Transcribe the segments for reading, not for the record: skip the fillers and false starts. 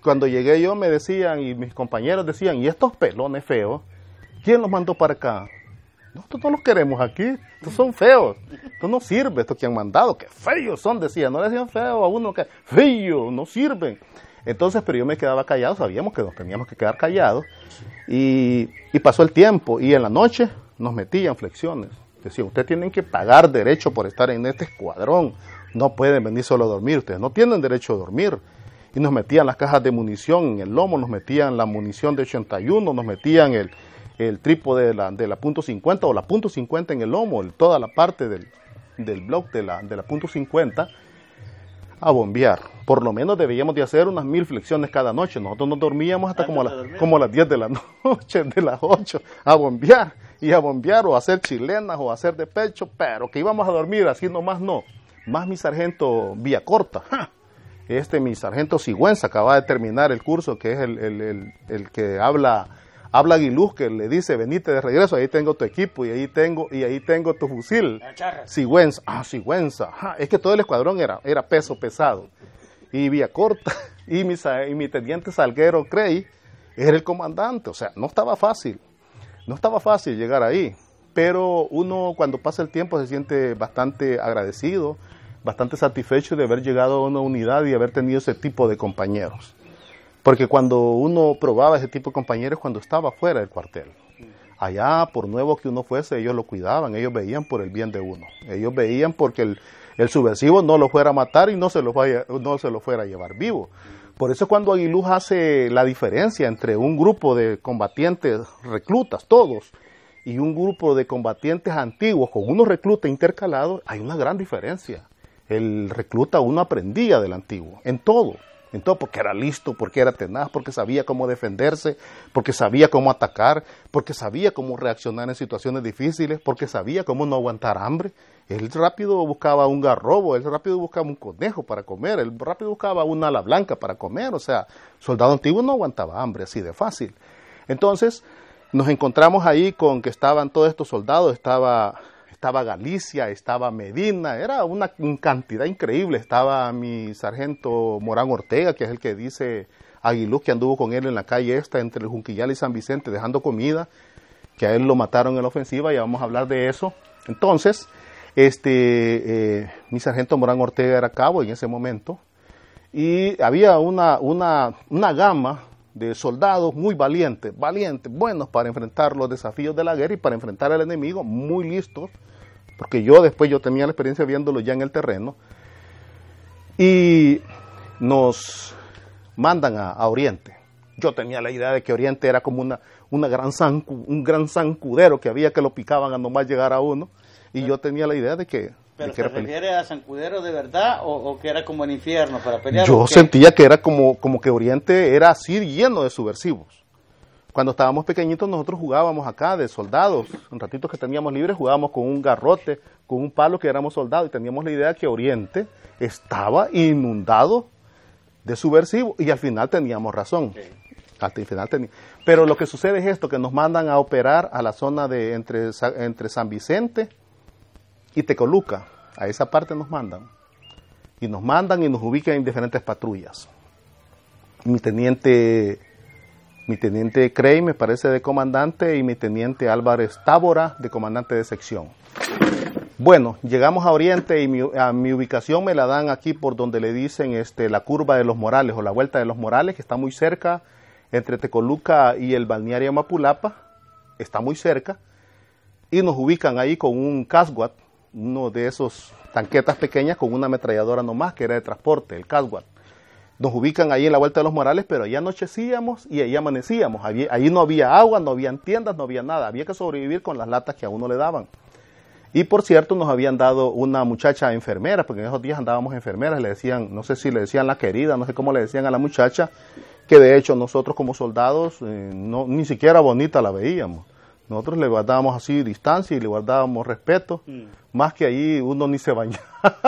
cuando llegué yo me decían, y mis compañeros decían, ¿y estos pelones feos? ¿Quién los mandó para acá? Nosotros no los queremos aquí, estos son feos, esto no sirve, estos que han mandado, que feos son, decían, no le decían feo a uno, que feo, no sirven. Entonces, pero yo me quedaba callado, sabíamos que nos teníamos que quedar callados, y pasó el tiempo, y en la noche nos metían flexiones. Decían, ustedes tienen que pagar derecho por estar en este escuadrón, no pueden venir solo a dormir, ustedes no tienen derecho a dormir. Y nos metían las cajas de munición en el lomo, nos metían la munición de 81, nos metían el trípode de la .50 o la .50 en el lomo, toda la parte del block de la .50, a bombear. Por lo menos debíamos de hacer unas 1000 flexiones cada noche. Nosotros nos dormíamos hasta como a las 10 de la noche, de las 8, a bombear. Y a bombear o a hacer chilenas o a hacer de pecho, pero que íbamos a dormir así nomás no. Más mi sargento Villacorta. Mi sargento Sigüenza acaba de terminar el curso, que es el que habla aguiluz, que le dice, venite de regreso, ahí tengo tu equipo y ahí tengo tu fusil. Sigüenza, Sigüenza. Es que todo el escuadrón era peso pesado. Y Villacorta y mi teniente Salguero Crey era el comandante, o sea, no estaba fácil llegar ahí, pero uno cuando pasa el tiempo se siente bastante agradecido, bastante satisfecho de haber llegado a una unidad y haber tenido ese tipo de compañeros. Porque cuando uno probaba ese tipo de compañeros cuando estaba fuera del cuartel, allá por nuevo que uno fuese, ellos lo cuidaban, ellos veían por el bien de uno, ellos veían porque el subversivo no lo fuera a matar y no se lo fuera a llevar vivo. Por eso cuando Aguiluz hace la diferencia entre un grupo de combatientes reclutas, todos, y un grupo de combatientes antiguos con unos reclutas intercalados, hay una gran diferencia. El recluta uno aprendía del antiguo, en todo, porque era listo, porque era tenaz, porque sabía cómo defenderse, porque sabía cómo atacar, porque sabía cómo reaccionar en situaciones difíciles, porque sabía cómo no aguantar hambre. Él rápido buscaba un garrobo, él rápido buscaba un conejo para comer, él rápido buscaba una ala blanca para comer, o sea, soldado antiguo no aguantaba hambre así de fácil. Entonces, nos encontramos ahí con que estaban todos estos soldados, estaba Galicia, estaba Medina, era una cantidad increíble, estaba mi sargento Morán Ortega, que es el que dice Aguiluz que anduvo con él en la calle entre el Junquillal y San Vicente dejando comida, que a él lo mataron en la ofensiva, y vamos a hablar de eso. Entonces, mi sargento Morán Ortega era cabo en ese momento, y había una gama de soldados muy valientes, buenos para enfrentar los desafíos de la guerra y para enfrentar al enemigo, muy listos, porque yo tenía la experiencia viéndolo ya en el terreno, y nos mandan a Oriente. Yo tenía la idea de que Oriente era como un gran zancudero que había que lo picaban a nomás llegar a uno, y yo tenía la idea de que... ¿Pero se refiere a zancudero de verdad o que era como el infierno para pelear? Yo sentía que era como que Oriente era así lleno de subversivos. Cuando estábamos pequeñitos nosotros jugábamos acá de soldados, un ratito que teníamos libres jugábamos con un garrote, con un palo que éramos soldados, y teníamos la idea que Oriente estaba inundado de subversivos, y al final teníamos razón. Okay. Al final pero lo que sucede es esto, que nos mandan a operar a la zona de entre San Vicente y Tecoluca, a esa parte nos mandan y nos ubican en diferentes patrullas. Mi teniente Crey me parece de comandante, y mi teniente Álvarez Tábora de comandante de sección. Bueno, llegamos a Oriente y a mi ubicación me la dan aquí por donde le dicen la curva de los Morales o la vuelta de los Morales, que está muy cerca entre Tecoluca y el balneario Mapulapa, está muy cerca, y nos ubican ahí con un Casguat, uno de esos tanquetas pequeñas con una ametralladora nomás, que era de transporte, el Casguat. Nos ubican ahí en la Vuelta de los Morales, pero ahí anochecíamos y ahí amanecíamos. Ahí no había agua, no habían tiendas, no había nada. Había que sobrevivir con las latas que a uno le daban. Y por cierto, nos habían dado una muchacha enfermera, porque en esos días andábamos enfermeras, le decían, no sé si le decían la querida, no sé cómo le decían a la muchacha, que de hecho nosotros como soldados ni siquiera bonita la veíamos. Nosotros le guardábamos así distancia y le guardábamos respeto, más que ahí uno ni se bañaba,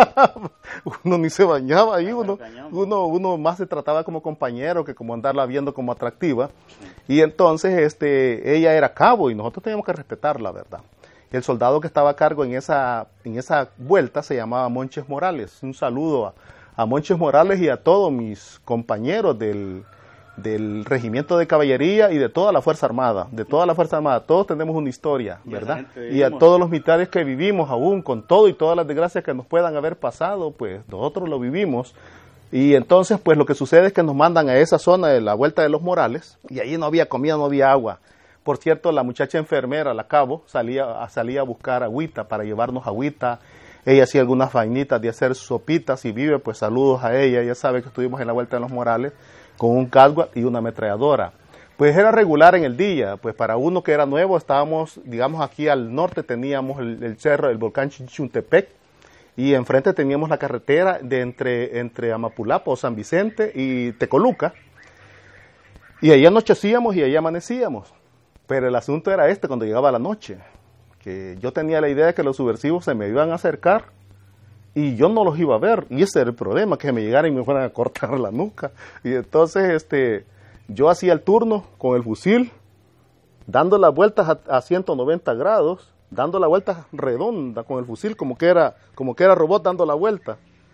ahí uno más se trataba como compañero que como andarla viendo como atractiva, y entonces ella era cabo y nosotros teníamos que respetarla, ¿verdad? El soldado que estaba a cargo en esa vuelta se llamaba Monches Morales. Un saludo a Monches Morales y a todos mis compañeros del del regimiento de caballería y de toda la Fuerza Armada, todos tenemos una historia, ¿verdad? Y a todos los militares que vivimos aún, con todo y todas las desgracias que nos puedan haber pasado, pues nosotros lo vivimos. Y entonces, pues lo que sucede es que nos mandan a esa zona de la Vuelta de los Morales, y allí no había comida, no había agua. Por cierto, la muchacha enfermera, la cabo, salía a buscar agüita para llevarnos agüita. Ella hacía algunas vainitas de hacer sopitas y vive, pues saludos a ella. Ella sabe que estuvimos en la Vuelta de los Morales con un casguat y una ametralladora. Pues era regular en el día, pues para uno que era nuevo, estábamos, digamos, aquí al norte teníamos el cerro, el volcán Chinchuntepec, y enfrente teníamos la carretera de entre Amapulapa o San Vicente y Tecoluca, y ahí anochecíamos y ahí amanecíamos. Pero el asunto era cuando llegaba la noche, que yo tenía la idea de que los subversivos se me iban a acercar y yo no los iba a ver, y ese era el problema, que me llegaran y me fueran a cortar la nuca. Y entonces yo hacía el turno con el fusil, dando las vueltas a 190 grados, dando la vuelta redonda con el fusil, como que era robot dando la vuelta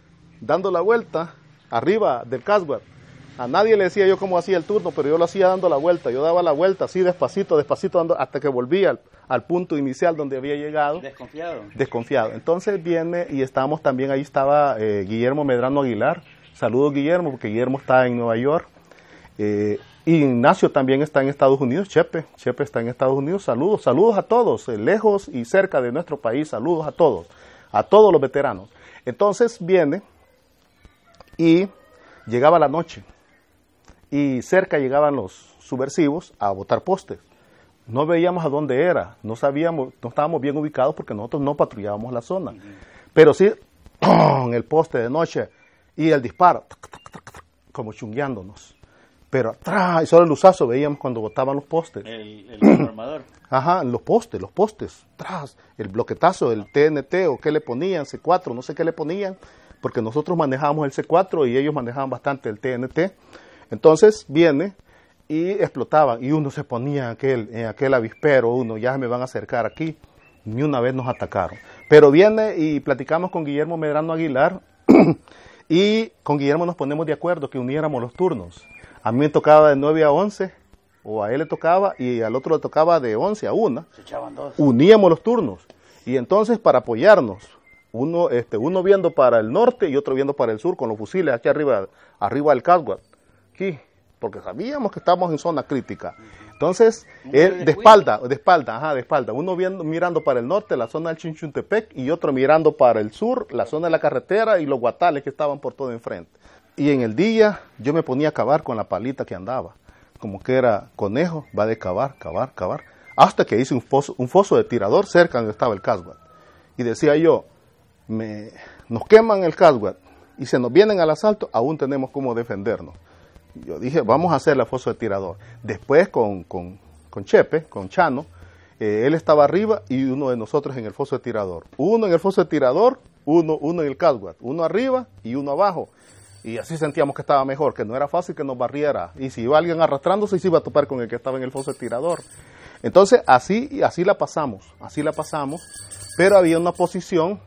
arriba del casguat. A nadie le decía yo cómo hacía el turno, pero yo lo hacía dando la vuelta. Yo daba la vuelta así despacito, hasta que volvía al punto inicial donde había llegado. Desconfiado. Entonces viene y estábamos también, ahí estaba Guillermo Medrano Aguilar. Saludos, Guillermo, porque Guillermo está en Nueva York. Y Ignacio también está en Estados Unidos. Chepe está en Estados Unidos. Saludos a todos, lejos y cerca de nuestro país. Saludos a todos los veteranos. Entonces viene y llegaba la noche. Y cerca llegaban los subversivos a botar postes. No veíamos a dónde era, no estábamos bien ubicados porque nosotros no patrullábamos la zona. Pero sí, en el poste de noche y el disparo, como chungueándonos. Pero atrás, y solo el luzazo veíamos cuando botaban los postes. El transformador. Ajá, los postes, atrás, el bloquetazo del TNT o qué le ponían, C4, no sé qué le ponían, porque nosotros manejábamos el C4 y ellos manejaban bastante el TNT. Entonces viene y explotaban y uno se ponía en aquel avispero, ya me van a acercar aquí, ni una vez nos atacaron. Pero viene y platicamos con Guillermo Medrano Aguilar y con Guillermo nos ponemos de acuerdo que uniéramos los turnos. A mí me tocaba de 9 a 11, o a él le tocaba, y al otro le tocaba de 11 a 1. Se echaban dos. Uníamos los turnos. Y entonces para apoyarnos, uno viendo para el norte y otro viendo para el sur con los fusiles aquí arriba del casguat. Aquí, porque sabíamos que estábamos en zona crítica. Entonces, él de espalda, uno mirando para el norte, la zona del Chinchuntepec, y otro mirando para el sur, la zona de la carretera y los guatales que estaban por todo enfrente. Y en el día, yo me ponía a cavar con la palita que andaba, como que era conejo, va de cavar, hasta que hice un foso de tirador cerca donde estaba el casguat. Y decía yo, nos queman el casguat, y se nos vienen al asalto, aún tenemos cómo defendernos. Yo dije, vamos a hacer la foso de tirador. Después con Chepe, con Chano, él estaba arriba y uno de nosotros en el foso de tirador. Uno en el foso de tirador, uno en el casguat. Uno arriba y uno abajo. Y así sentíamos que estaba mejor, que no era fácil que nos barriera. Y si iba alguien arrastrándose, se iba a topar con el que estaba en el foso de tirador. Entonces, así la pasamos. Pero había una posición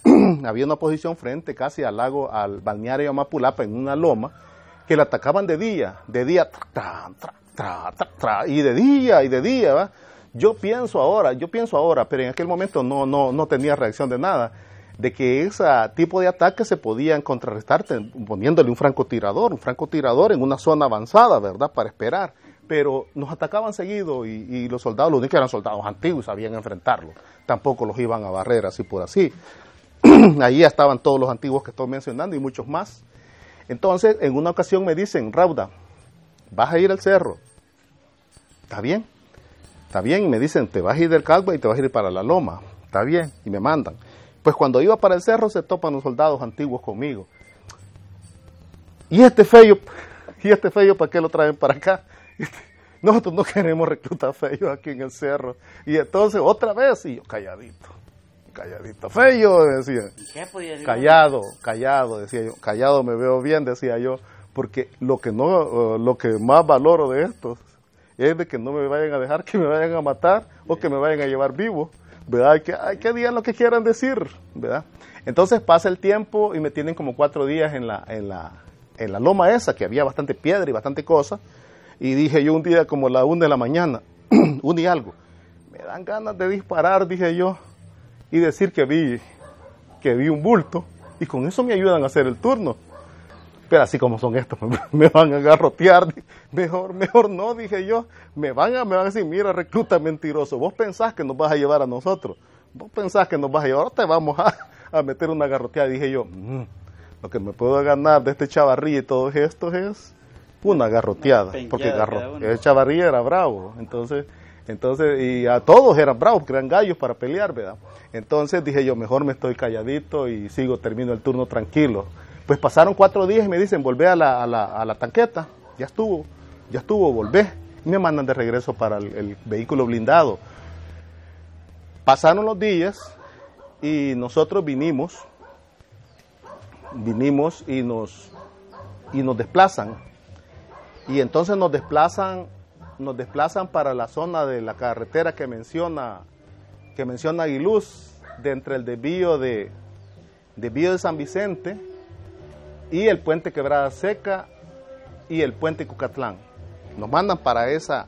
frente casi al balneario Amapulapa, en una loma, que la atacaban de día, y de día, ¿va? Yo pienso ahora, pero en aquel momento no tenía reacción de nada, de que ese tipo de ataques se podían contrarrestar poniéndole un francotirador en una zona avanzada, ¿verdad?, para esperar. Pero nos atacaban seguido y los soldados, los únicos que eran soldados antiguos, sabían enfrentarlo. Tampoco los iban a barrer así por así. Ahí estaban todos los antiguos que estoy mencionando y muchos más. Entonces, en una ocasión me dicen, Rauda, vas a ir al cerro. ¿Está bien? Y me dicen, te vas a ir del casguat y te vas a ir para la loma. Está bien, y me mandan. Pues cuando iba para el cerro se topan los soldados antiguos conmigo. ¿Y este feo para qué lo traen para acá? Nosotros no queremos reclutar feos aquí en el cerro. Y entonces otra vez, y yo calladito, feo, decía. ¿Y qué podía decir? Callado, decía yo. Callado me veo bien, decía yo, porque lo que más valoro de estos es de que no me vayan a dejar que me vayan a matar o que me vayan a llevar vivo, ¿verdad? Hay que digan lo que quieran decir, ¿verdad? Entonces pasa el tiempo y me tienen como 4 días en la loma esa, que había bastante piedra y bastante cosa. Y dije yo un día como la 1 de la mañana, 1 y algo, me dan ganas de disparar, dije yo, y decir que vi un bulto, y con eso me ayudan a hacer el turno. Pero así como son estos, me van a garrotear, mejor no, dije yo, me van a decir, mira, recluta mentiroso, vos pensás que nos vas a llevar a nosotros, vos pensás que nos vas a llevar, ahora te vamos a meter una garroteada. Dije yo, lo que me puedo ganar de este Chavarría y todos estos es una garroteada, porque el Chavarría era bravo, entonces, y a todos eran bravos, porque eran gallos para pelear, ¿verdad? Entonces dije yo, mejor me estoy calladito y termino el turno tranquilo. Pues pasaron 4 días y me dicen, volvé a la tanqueta, ya estuvo, volvé. Y me mandan de regreso para el vehículo blindado. Pasaron los días y nosotros vinimos y nos desplazan. Y entonces nos desplazan para la zona de la carretera que menciona Aguiluz, de entre el desvío de San Vicente y el puente Quebrada Seca y el puente Cucatlán. Nos mandan para esa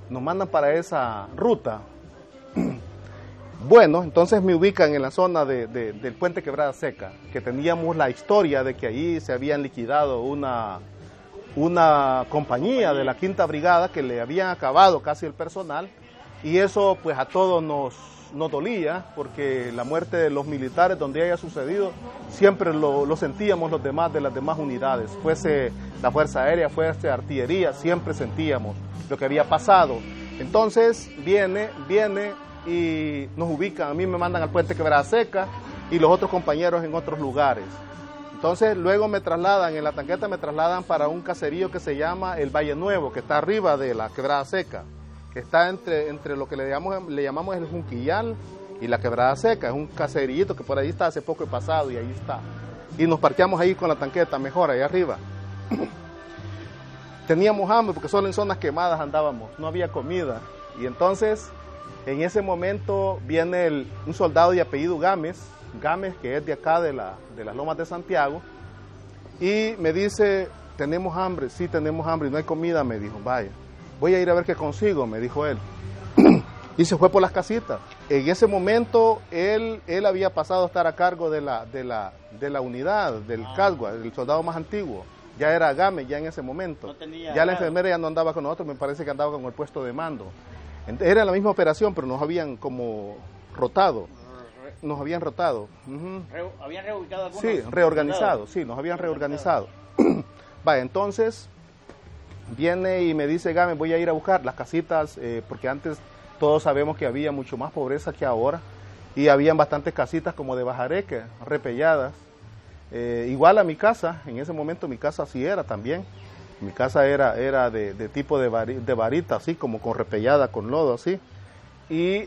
ruta. Bueno, entonces me ubican en la zona del puente Quebrada Seca, que teníamos la historia de que allí se habían liquidado una compañía de la 5ª Brigada, que le habían acabado casi el personal, y eso pues a todos nos dolía, porque la muerte de los militares donde haya sucedido siempre lo sentíamos los demás de las demás unidades, fuese la Fuerza Aérea, fuese Artillería, siempre sentíamos lo que había pasado. Entonces viene y nos ubican, a mí me mandan al puente Quebrada Seca y los otros compañeros en otros lugares. Entonces luego me trasladan, en la tanqueta me trasladan para un caserío que se llama el Valle Nuevo, que está arriba de la Quebrada Seca, que está entre lo que le llamamos el Junquillal y la Quebrada Seca. Es un caserillito que por ahí está, hace poco he pasado y ahí está. Y nos parqueamos ahí con la tanqueta, mejor, ahí arriba. Teníamos hambre porque solo en zonas quemadas andábamos, no había comida. Y entonces, en ese momento viene un soldado de apellido Gámez, que es de acá de las Lomas de Santiago, y me dice, tenemos hambre, sí tenemos hambre, y no hay comida, me dijo, vaya, voy a ir a ver qué consigo, me dijo él. Y se fue por las casitas. En ese momento, él había pasado a estar a cargo de la unidad, del Calgua, el soldado más antiguo. Ya era Gámez, ya en ese momento. Ya la enfermera ya no andaba con nosotros, me parece que andaba con el puesto de mando. Era la misma operación, pero nos habían como rotado. Nos habían rotado. ¿Habían reubicado algunos? Sí, reorganizado, sí, nos habían reorganizado. Vaya, entonces viene y me dice, Gámez, voy a ir a buscar las casitas, porque antes todos sabemos que había mucho más pobreza que ahora, y habían bastantes casitas como de bajareque, repelladas. Igual a mi casa, en ese momento mi casa así era también. Mi casa era de tipo de varita, así como con repellada, con lodo, así. Y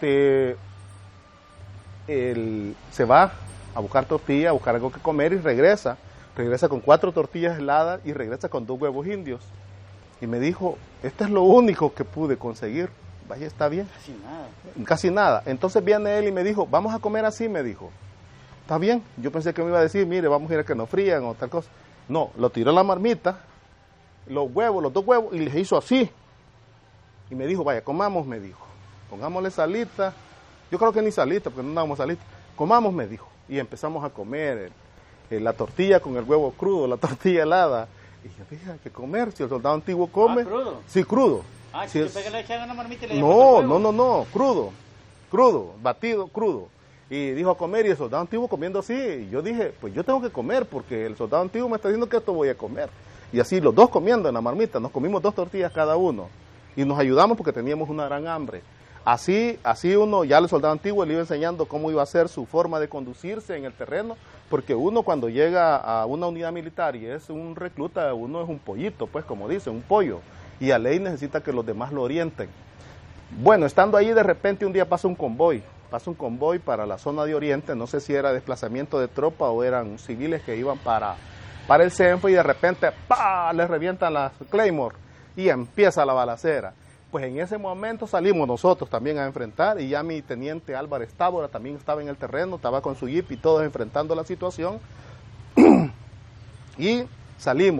él se va a buscar tortilla, a buscar algo que comer y regresa con 4 tortillas heladas y regresa con 2 huevos indios. Y me dijo, esto es lo único que pude conseguir. Vaya, está bien. Casi nada. Entonces viene él y me dijo, vamos a comer así, me dijo. Está bien. Yo pensé que me iba a decir, mire, vamos a ir a que nos frían o tal cosa. No, lo tiró a la marmita, los 2 huevos, y les hizo así. Y me dijo, vaya, comamos, me dijo. Pongámosle salita. Yo creo que ni salita, porque no dábamos salita. Comamos, me dijo. Y empezamos a comer la tortilla con el huevo crudo, la tortilla helada. Y yo dije, hay que comer, si el soldado antiguo come. ¿Crudo? Sí, crudo. Si le echaban una marmita y le No, crudo, batido, crudo. Y dijo a comer, y el soldado antiguo comiendo así. Y yo dije, pues yo tengo que comer, porque el soldado antiguo me está diciendo que esto voy a comer. Y así los dos comiendo en la marmita, nos comimos 2 tortillas cada uno. Y nos ayudamos porque teníamos una gran hambre. Así uno, ya el soldado antiguo le iba enseñando cómo iba a ser su forma de conducirse en el terreno, porque uno cuando llega a una unidad militar y es un recluta, uno es un pollito, pues como dice, un pollo, y a ley necesita que los demás lo orienten. Bueno, estando ahí de repente un día pasa un convoy para la zona de Oriente, no sé si era desplazamiento de tropa o eran civiles que iban para el CENFO, y de repente ¡pah!, les revientan las Claymore y empieza la balacera. Pues en ese momento salimos nosotros también a enfrentar, y ya mi teniente Álvarez Tábora también estaba en el terreno, estaba con su jeep y todos enfrentando la situación. Y salimos.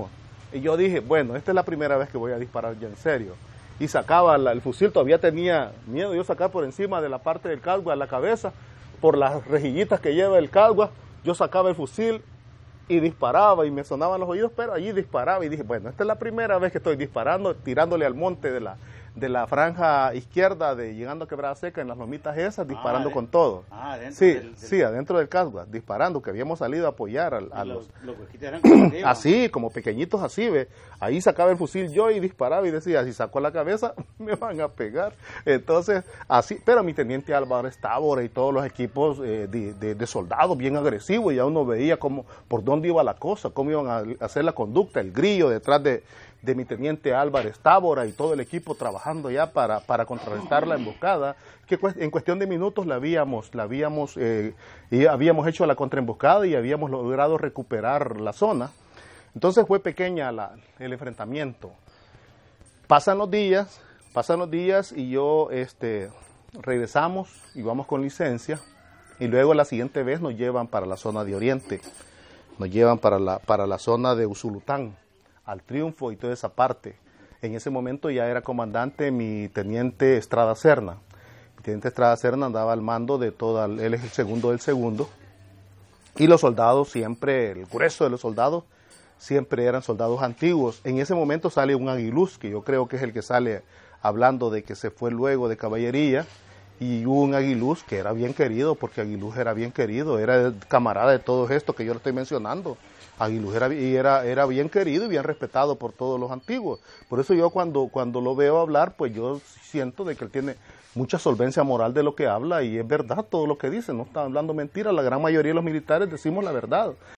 Y yo dije, bueno, esta es la primera vez que voy a disparar ya en serio. Y sacaba el fusil, todavía tenía miedo yo sacar por encima de la parte del Calgua, la cabeza, por las rejillitas que lleva el Calgua, yo sacaba el fusil y disparaba y me sonaban los oídos, pero allí disparaba y dije, bueno, esta es la primera vez que estoy disparando, tirándole al monte de la franja izquierda, llegando a Quebrada Seca, en las lomitas esas, disparando con todo. Sí, adentro del Calgua, disparando, que habíamos salido a apoyar a los huequitos eran como arriba. Así, como pequeñitos así, ve. Ahí sacaba el fusil yo y disparaba y decía, si saco la cabeza, me van a pegar. Entonces, así, pero mi teniente Álvarez Tábora y todos los equipos de soldados bien agresivos, ya uno veía por dónde iba la cosa, cómo iban a hacer la conducta, el grillo detrás de mi teniente Álvarez Tábora y todo el equipo trabajando ya para contrarrestar la emboscada, que en cuestión de minutos habíamos hecho la contraemboscada y habíamos logrado recuperar la zona. Entonces fue pequeña el enfrentamiento. Pasan los días y yo regresamos y vamos con licencia, y luego la siguiente vez nos llevan para la zona de Oriente, nos llevan para la zona de Usulután, al Triunfo y toda esa parte. En ese momento ya era comandante mi teniente Estrada Serna. Mi teniente Estrada Serna andaba al mando de él es el segundo del segundo, y los soldados siempre, el grueso de los soldados, siempre eran soldados antiguos. En ese momento sale un aguiluz, que yo creo que es el que sale hablando de que se fue luego de caballería, y hubo un aguiluz que era bien querido, porque Aguiluz era bien querido, era el camarada de todos estos que yo le estoy mencionando. Aguiluz era bien querido y bien respetado por todos los antiguos. Por eso yo cuando lo veo hablar, pues yo siento de que él tiene mucha solvencia moral de lo que habla, y es verdad todo lo que dice, no está hablando mentira. La gran mayoría de los militares decimos la verdad.